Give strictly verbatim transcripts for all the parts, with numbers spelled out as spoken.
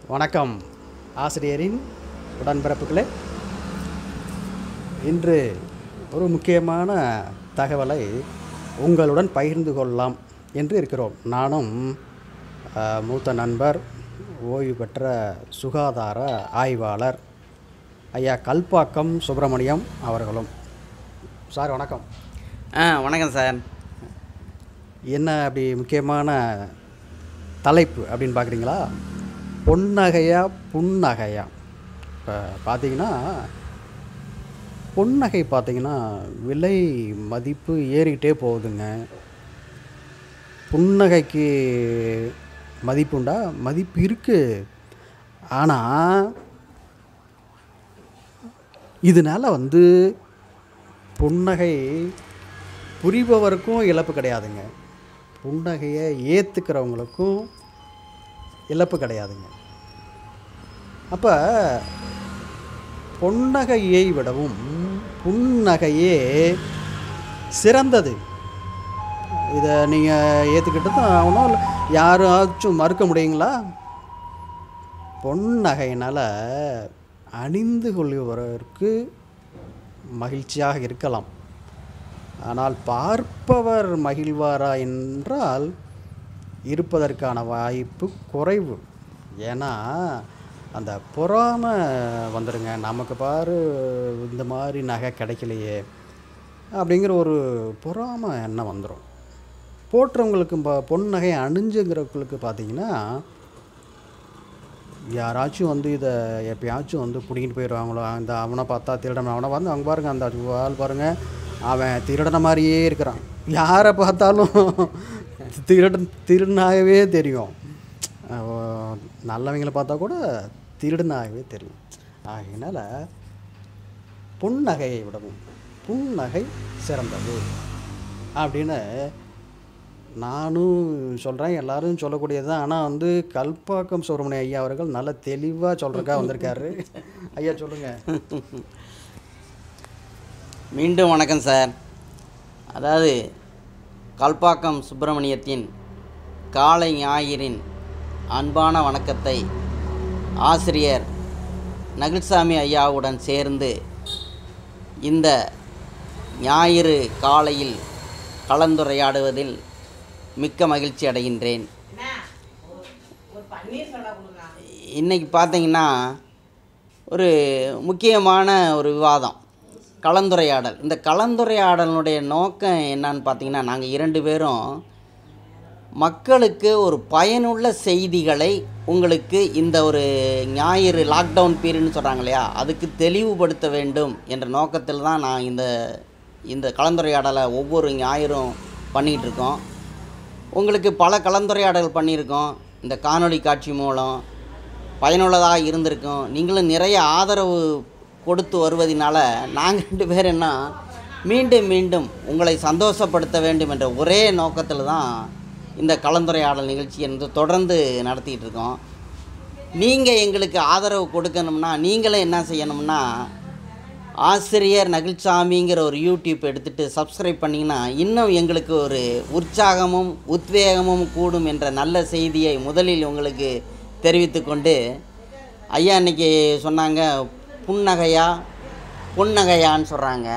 வணக்கம் ஆசிரியரின் உடன்பிறப்புகளே. இன்று ஒரு முக்கியமான தகவலை உங்களுடன் பகிர்ந்து கொள்ளலாம் என்று இருக்கிறோம். நானும் மூத்த நண்பர், ஓய்வு பெற்ற சுகாதார ஆய்வாளர் ஐயா கல்பாக்கம் சுப்பிரமணியம் அவர்களும். சார் வணக்கம். ஆ வணக்கம் சார். என்ன அப்படி முக்கியமான தலைப்பு அப்படின்னு பார்க்குறீங்களா? பொன்னகையா புன்னகையா? இப்போ பார்த்தீங்கன்னா பொன்னகை பார்த்தீங்கன்னா விலை மதிப்பு ஏறிக்கிட்டே போகுதுங்க. புன்னகைக்கு மதிப்புண்டா? மதிப்பு இருக்குது. ஆனால் இதனால் வந்து புன்னகை புரிபவருக்கும் இழப்பு கிடையாதுங்க, புன்னகையை ஏற்றுக்கிறவங்களுக்கும் இழப்பு கிடையாதுங்க. அப்போ பொன்னகையை விடவும் புன்னகையே சிறந்தது. இதை நீங்கள் ஏற்றுக்கிட்டு தான் ஆகணும். யாராச்சும் மறுக்க முடியுங்களா? பொன்னகையினால் அணிந்து கொள்பவருக்கு மகிழ்ச்சியாக இருக்கலாம், ஆனால் பார்ப்பவர் மகிழ்வாரா என்றால் இருப்பதற்கான வாய்ப்பு குறைவு. ஏன்னா அந்த பொறாமை வந்துடுங்க. நமக்கு பாரு இந்த மாதிரி நகை கிடைக்கலையே அப்படிங்கிற ஒரு பொறாமை எண்ணம் வந்துடும். போட்டுறவங்களுக்கு ப பொன் நகை அணிஞ்சுங்கிறவங்களுக்கு பார்த்திங்கன்னா யாராச்சும் வந்து இதை எப்பயாச்சும் வந்து பிடிக்கிட்டு போயிடுவாங்களோ. அந்த அவனை பார்த்தா திருடன், அவனை வந்து அவங்க பாருங்கள், அந்த ஆள் பாருங்கள், அவன் திருடன மாதிரியே இருக்கிறான். யாரை பார்த்தாலும் திருடன் திருடனாகவே தெரியும். நல்லவங்களை பார்த்தா கூட திருடனாகவே தெரியும். ஆகையினால் புன்னகையை விடவும் புன்னகை சிறந்தது அப்படின்னு நானும் சொல்கிறேன், எல்லோரும் சொல்லக்கூடியது தான். ஆனால் வந்து கல்பாக்கம் சுப்பிரமணியம் ஐயா அவர்கள் நல்ல தெளிவாக சொல்கிறக்கா வந்திருக்காரு. ஐயா சொல்லுங்கள். மீண்டும் வணக்கம் சார். அதாவது கல்பாக்கம் சுப்பிரமணியத்தின் காலை ஞாயிறின் அன்பான வணக்கத்தை ஆசிரியர் நகில்சாமி ஐயாவுடன் சேர்ந்து இந்த ஞாயிறு காலையில் கலந்துரையாடுவதில் மிக்க மகிழ்ச்சி அடைகின்றேன். இன்றைக்கி பார்த்தீங்கன்னா ஒரு முக்கியமான ஒரு விவாதம், கலந்துரையாடல். இந்த கலந்துரையாடலுடைய நோக்கம் என்னன்னு பார்த்தீங்கன்னா, நாங்கள் இரண்டு பேரும் மக்களுக்கு ஒரு பயனுள்ள செய்திகளை உங்களுக்கு இந்த ஒரு ஞாயிறு லாக்டவுன் பீரியட்னு சொல்கிறாங்க இல்லையா, அதுக்கு தெளிவுபடுத்த வேண்டும் என்ற நோக்கத்தில் தான் நான் இந்த இந்த கலந்துரையாடலை ஒவ்வொரு ஞாயிறும் பண்ணிகிட்டு இருக்கோம். உங்களுக்கு பல கலந்துரையாடல் பண்ணியிருக்கோம். இந்த காணொளி காட்சி மூலம் பயனுள்ளதாக இருந்திருக்கும். நீங்களும் நிறைய ஆதரவு கொடுத்து வருவதனால நாங்கள் ரெண்டு பேர் என்ன மீண்டும் மீண்டும் உங்களை சந்தோஷப்படுத்த வேண்டும் என்ற ஒரே நோக்கத்தில் தான் இந்த கலந்துரையாடல் நிகழ்ச்சி என்று தொடர்ந்து நடத்திக்கிட்டு இருக்கோம். நீங்கள் எங்களுக்கு ஆதரவு கொடுக்கணும்னா நீங்களும் என்ன செய்யணும்னா, ஆசிரியர் நகில்சாமிங்கிற ஒரு யூடியூப் எடுத்துகிட்டு சப்ஸ்கிரைப் பண்ணிங்கன்னா இன்னும் எங்களுக்கு ஒரு உற்சாகமும் உத்வேகமும் கூடும் என்ற நல்ல செய்தியை முதலில் உங்களுக்கு தெரிவித்து கொண்டு, ஐயா இன்றைக்கி சொன்னாங்க புன்னகையா பொன்னகையான்னு சொல்கிறாங்க.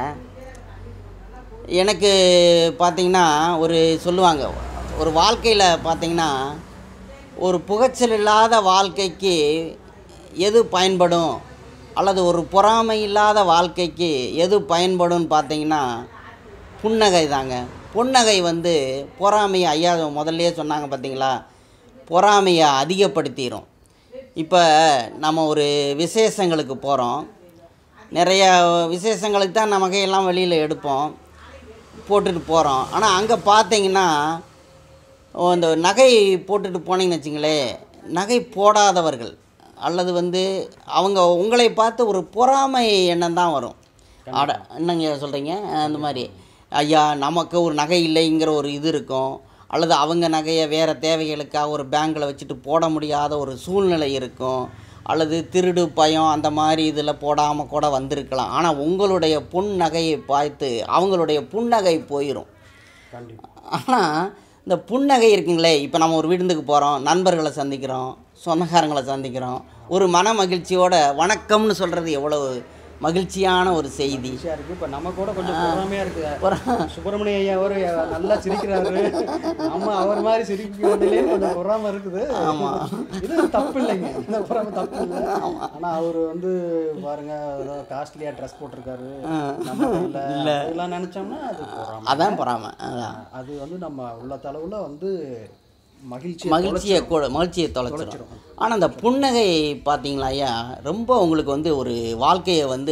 எனக்கு பார்த்திங்கன்னா ஒரு சொல்லுவாங்க, ஒரு வாழ்க்கையில் பார்த்திங்கன்னா ஒரு புகைச்சல் இல்லாத வாழ்க்கைக்கு எது பயன்படும் அல்லது ஒரு பொறாமை இல்லாத வாழ்க்கைக்கு எது பயன்படும் பார்த்திங்கன்னா புன்னகை தாங்க. புன்னகை வந்து பொறாமையை, ஐயா முதல்லையே சொன்னாங்க பார்த்திங்களா, பொறாமையை அதிகப்படுத்திடும். இப்போ நம்ம ஒரு விசேஷங்களுக்கு போகிறோம், நிறைய விசேஷங்களுக்கு தான் நமக்கு எல்லாம் வெளியில் எடுப்போம், போட்டுட்டு போகிறோம். ஆனால் அங்கே பார்த்தீங்கன்னா இந்த நகை போட்டுட்டு போனீங்கன்னு வச்சிங்களேன், நகை போடாதவர்கள் அல்லது வந்து அவங்க உங்களை பார்த்து ஒரு பொறாமை எண்ணம் தான் வரும். ஆட என்னங்க சொல்கிறீங்க, அந்த மாதிரி ஐயா நமக்கு ஒரு நகை இல்லைங்கிற ஒரு இது இருக்கும், அல்லது அவங்க நகையை வேறு தேவைகளுக்காக ஒரு பேங்கில் வச்சுட்டு போட முடியாத ஒரு சூழ்நிலை இருக்கும், அல்லது திருடு பயம் அந்த மாதிரி இதில் போடாமல் கூட வந்திருக்கலாம். ஆனால் உங்களுடைய புன் நகையை பார்த்து அவங்களுடைய புன்னகை போயிடும். ஆனால் இந்த புன்னகை இருக்குங்களே, இப்போ நம்ம ஒரு விருந்துக்கு போகிறோம், நண்பர்களை சந்திக்கிறோம், சொந்தக்காரங்களை சந்திக்கிறோம், ஒரு மன மகிழ்ச்சியோட வணக்கம்னு சொல்கிறது எவ்வளவு மகிழ்ச்சியான ஒரு செய்தி. இருக்குது. இப்போ நம்ம கூட கொஞ்சம் பொறாமையாக இருக்குது. சுப்பிரமணிய ஐயா அவர் நல்லா சிரிக்கிறாரு, நம்ம அவர் மாதிரி சிரிக்கிறதுலேயே கொஞ்சம் பொறாமல் இருக்குது. ஆமாம், இது தப்பு இல்லைங்க, இந்த பொறாமை தப்பு இல்லை. ஆனால் அவர் வந்து பாருங்க ஏதோ காஸ்ட்லியாக ட்ரெஸ் போட்டிருக்காரு, நம்ம இல்லை இதெல்லாம் நினச்சோம்னா அது பொறாமை. அதான் பொறாமை. அதான் அது வந்து நம்ம உள்ள தளவில் வந்து மகிழ்ச்சி மகிழ்ச்சியை கூட மகிழ்ச்சியை தொலைச்சிடும். ஆனால் அந்த புன்னகை பார்த்தீங்களா ஐயா, ரொம்ப உங்களுக்கு வந்து ஒரு வாழ்க்கையை வந்து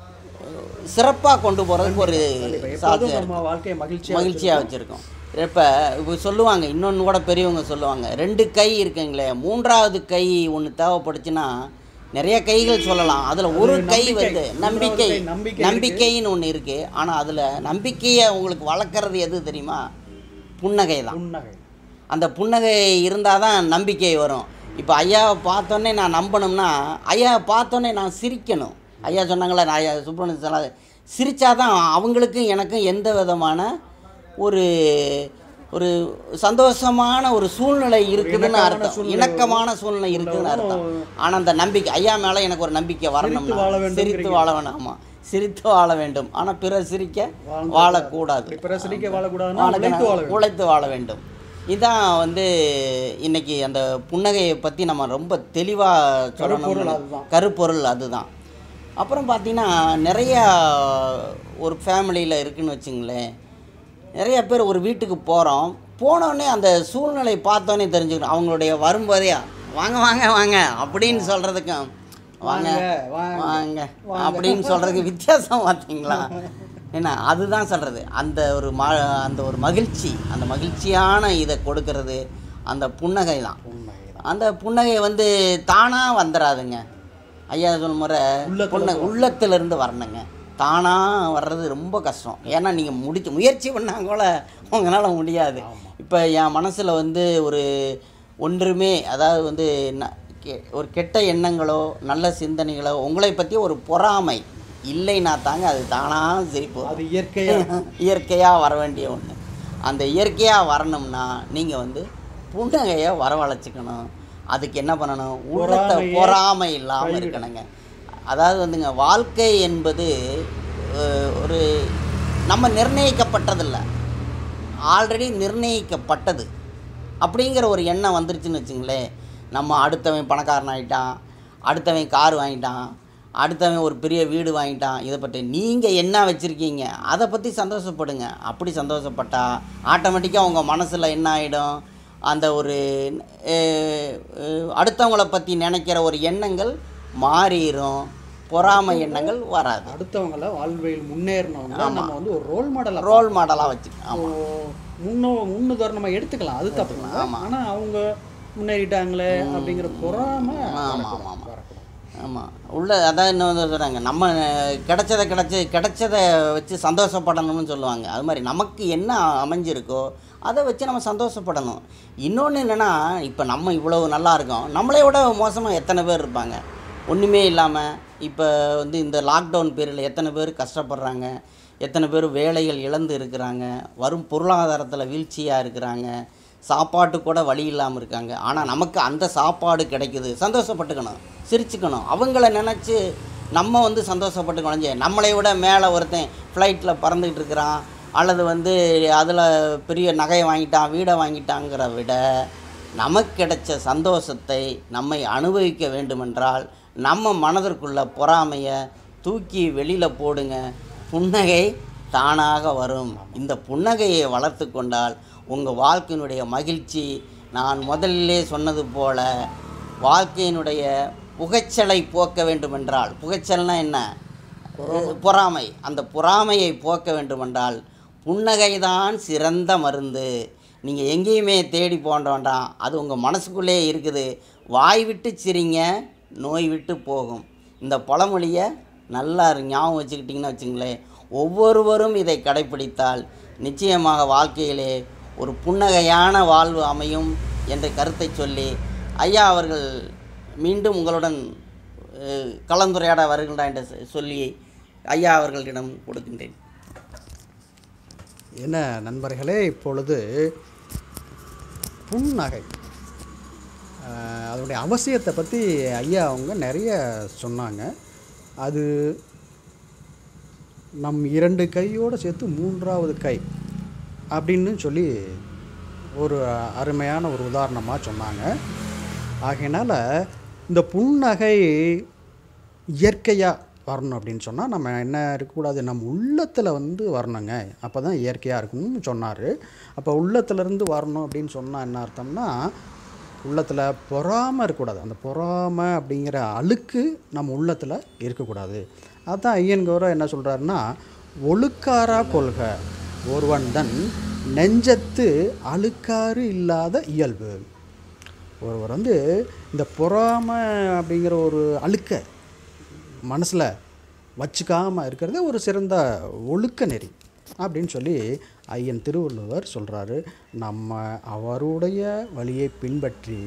சிறப்பாக கொண்டு போகிறதுக்கு ஒரு சாத்தியம், வாழ்க்கையை மகிழ்ச்சி மகிழ்ச்சியாக வச்சுருக்கோம். இப்போ இப்போ சொல்லுவாங்க, இன்னொன்று கூட பெரியவங்க சொல்லுவாங்க, ரெண்டு கை இருக்குங்களே, மூன்றாவது கை ஒன்று தேவைப்படுச்சுன்னா நிறைய கைகள் சொல்லலாம், அதில் ஒரு கை வந்து நம்பிக்கை. நம்பிக்கைன்னு ஒன்று இருக்குது. ஆனால் அதில் நம்பிக்கையை உங்களுக்கு வளர்க்குறது எது தெரியுமா? புன்னகை தான். புன்னகை. அந்த புன்னகை இருந்தால் தான் நம்பிக்கை வரும். இப்போ ஐயாவை பார்த்தோன்னே நான் நம்பணும்னா, ஐயாவை பார்த்தோன்னே நான் சிரிக்கணும். ஐயா சொன்னாங்களே, நான் ஐயா சுப்பிரமணிய சொன்னா சிரித்தா தான் அவங்களுக்கும் எனக்கும் எந்த விதமான ஒரு ஒரு சந்தோஷமான ஒரு சூழ்நிலை இருக்குதுன்னு அர்த்தம், இணக்கமான சூழ்நிலை இருக்குதுன்னு அர்த்தம். ஆனால் அந்த நம்பிக்கை ஐயா மேலே எனக்கு ஒரு நம்பிக்கை வரணும்னா சிரித்து வாழ வேணும். ஆமாம், சிரித்து வாழ வேண்டும். ஆனால் பிறர் சிரிக்க வாழக்கூடாது, பிறர் சிரிக்க வாழக்கூடாது, உழைத்து வாழ வேண்டும். இதுதான் வந்து இன்றைக்கி அந்த புன்னகையை பற்றி நம்ம ரொம்ப தெளிவாக சொல்லணும். கருப்பொருள் அதுதான். அப்புறம் பார்த்திங்கன்னா நிறையா ஒரு ஃபேமிலியில் இருக்குதுன்னு வச்சுங்களேன், நிறைய பேர் ஒரு வீட்டுக்கு போகிறோம், போனோடனே அந்த சூழ்நிலை பார்த்தோன்னே தெரிஞ்சுக்கணும். அவங்களுடைய வரும்போதே வாங்க வாங்க வாங்க அப்படின்னு சொல்கிறதுக்கும் வாங்க வாங்க அப்படின்னு சொல்கிறதுக்கு வித்தியாசம் பார்த்தீங்களா? ஏன்னா அதுதான் சொல்கிறது, அந்த ஒரு ம அந்த ஒரு மகிழ்ச்சி, அந்த மகிழ்ச்சியான இதை கொடுக்கறது அந்த புன்னகை தான். அந்த புன்னகை வந்து தானாக வந்துடாதுங்க. ஐயா சொன்ன முறை புன்ன உள்ளத்திலிருந்து வரணுங்க. தானாக வர்றது ரொம்ப கஷ்டம். ஏன்னா நீங்கள் முடிச்சு முயற்சி பண்ணால் கூட உங்களால் முடியாது. இப்போ என் மனசில் வந்து ஒரு ஒன்றுமே, அதாவது வந்து ஒரு கெட்ட எண்ணங்களோ நல்ல சிந்தனைகளோ உங்களை பற்றி ஒரு பொறாமை இல்லைன்னா தாங்க அது தானாக சிரிப்பு. அது இயற்கையாக இயற்கையாக வர வேண்டிய ஒன்று. அந்த இயற்கையாக வரணும்னா நீங்கள் வந்து புன்னகையை வரவழைச்சிக்கணும். அதுக்கு என்ன பண்ணணும்? உள்ளத்தை பொறாமை இல்லாமல் இருக்கணுங்க. அதாவது வந்துங்க, வாழ்க்கை என்பது ஒரு நம்ம நிர்ணயிக்கப்பட்டதில்லை, ஆல்ரெடி நிர்ணயிக்கப்பட்டது. அப்படிங்கிற ஒரு எண்ணம் வந்துருச்சுன்னு வச்சுங்களேன், நம்ம அடுத்தவன் பணக்காரன் ஆகிட்டான், அடுத்தவன் கார் வாங்கிட்டான், அடுத்தவன் ஒரு பெரிய வீடு வாங்கிட்டான், இதை பற்றி நீங்கள் என்ன வச்சுருக்கீங்க அதை பற்றி சந்தோஷப்படுங்க. அப்படி சந்தோஷப்பட்டால் ஆட்டோமேட்டிக்காக உங்கள் மனசில் என்ன ஆகிடும்? அந்த ஒரு அடுத்தவங்களை பற்றி நினைக்கிற ஒரு எண்ணங்கள் மாறிடும், பொறாமை எண்ணங்கள் வராது. அடுத்தவங்கள வாழ்வில் முன்னேறணும்னா நம்ம வந்து ஒரு ரோல் மாடலாக ரோல் மாடலாக வச்சுக்கலாம். முன்னோ முன்னுதாரணமாக எடுத்துக்கலாம், அது தப்பு. ஆமாம், ஆனால் அவங்க முன்னேறிட்டாங்களே அப்படிங்கிற பொறாமை. ஆமாம் ஆமாம் ஆமாம் ஆமாம் உள்ள அதான் என்ன வந்து சொல்கிறாங்க, நம்ம கிடைச்சதை கிடச்சி கிடைச்சதை வச்சு சந்தோஷப்படணும்னு சொல்லுவாங்க. அது மாதிரி நமக்கு என்ன அமைஞ்சிருக்கோ அதை வச்சு நம்ம சந்தோஷப்படணும். இன்னொன்று என்னென்னா, இப்போ நம்ம இவ்வளவு நல்லா இருக்கோம், நம்மளை விட மோசமாக எத்தனை பேர் இருப்பாங்க ஒன்றுமே இல்லாமல். இப்போ வந்து இந்த லாக்டவுன் பீரியடில் எத்தனை பேர் கஷ்டப்படுறாங்க, எத்தனை பேர் வேலைகள் இழந்து இருக்கிறாங்க, வரும் பொருளாதாரத்தில் வீழ்ச்சியாக இருக்கிறாங்க, சாப்பாட்டு கூட வழி இல்லாமல் இருக்காங்க. ஆனால் நமக்கு அந்த சாப்பாடு கிடைக்குது, சந்தோஷப்பட்டுக்கணும், சிரிச்சுக்கணும். அவங்கள நினச்சி நம்ம வந்து சந்தோஷப்பட்டுக்கணும். நம்மளை விட மேலே ஒருத்தன் ஃப்ளைட்டில் பறந்துக்கிட்டு இருக்கிறான், அல்லது வந்து அதில் பெரிய நகையை வாங்கிட்டான், வீடை வாங்கிட்டாங்கிற விட நமக்கு கிடைச்ச சந்தோஷத்தை நம்மை அனுபவிக்க வேண்டுமென்றால் நம்ம மனதிற்குள்ள பொறாமையை தூக்கி வெளியில் போடுங்க. புன்னகை தானாக வரும். இந்த புன்னகையை வளர்த்து கொண்டால் உங்கள் வாழ்க்கையினுடைய மகிழ்ச்சி, நான் முதலிலே சொன்னது போல், வாழ்க்கையினுடைய புகைச்சலை போக்க வேண்டுமென்றால், புகைச்சல்னால் என்ன? பொறாமை. அந்த பொறாமையை போக்க வேண்டுமென்றால் புன்னகை தான் சிறந்த மருந்து. நீங்கள் எங்கேயுமே தேடி போக வேண்டாம், அது உங்கள் மனசுக்குள்ளே இருக்குது. வாய் விட்டு சிரிங்க, நோய் விட்டு போகும். இந்த பழமொழியை நல்லா ஞாபகம் வச்சுக்கிட்டிங்கன்னு வச்சுங்களேன். ஒவ்வொருவரும் இதை கடைப்பிடித்தால் நிச்சயமாக வாழ்க்கையிலே ஒரு புன்னகையான வாழ்வு அமையும் என்ற கருத்தை சொல்லி, ஐயா அவர்கள் மீண்டும் உங்களுடன் கலந்துரையாட வருகின்றார் என்று சொல்லி ஐயா அவர்களிடம் கொடுக்கின்றேன். என்ன நண்பர்களே, இப்பொழுது புன்னகை அதனுடைய அவசியத்தை பற்றி ஐயா அவங்க நிறைய சொன்னாங்க. அது நம் இரண்டு கையோடு சேர்த்து மூன்றாவது கை அப்படின்னு சொல்லி ஒரு அருமையான ஒரு உதாரணமாக சொன்னாங்க. ஆகையினால் இந்த புன்னகை இயற்கையாக வரணும் அப்படின்னு சொன்னால் நம்ம என்ன இருக்கக்கூடாது, நம்ம உள்ளத்தில் வந்து வரணுங்க, அப்போ தான் இயற்கையாக இருக்கணும்னு சொன்னார். அப்போ உள்ளத்துலேருந்து வரணும் அப்படின்னு சொன்னால் என்ன அர்த்தம்னா, உள்ளத்தில் பொறாமை இருக்கக்கூடாது. அந்த பொறாமை அப்படிங்கிற அழுக்கு நம்ம உள்ளத்தில் இருக்கக்கூடாது. அதுதான் ஐயன்கௌரவ என்ன சொல்கிறாருன்னா, ஒழுக்காரா கொள்க ஒருவன் தன் நெஞ்சத்து அழுக்காறு இல்லாத இயல்பு. ஒருவர் வந்து இந்த பொறாமை அப்படிங்கிற ஒரு அழுக்க மனசில் வச்சுக்காமல் இருக்கிறது ஒரு சிறந்த ஒழுக்க நெறி அப்படின்னு சொல்லி ஐயன் திருவள்ளுவர் சொல்கிறாரு. நம்ம அவருடைய வழியை பின்பற்றி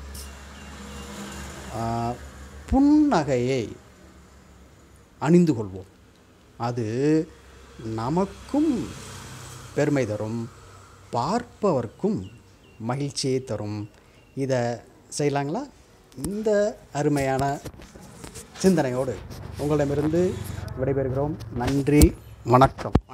புன்னகையை அணிந்து கொள்வோம். அது நமக்கும் பெருமை தரும், பார்ப்பவர்க்கும் மகிழ்ச்சியை தரும். இதை செய்யலாங்களா? இந்த அருமையான சிந்தனையோடு உங்களிடமிருந்து விடைபெறுகிறோம். நன்றி, வணக்கம்.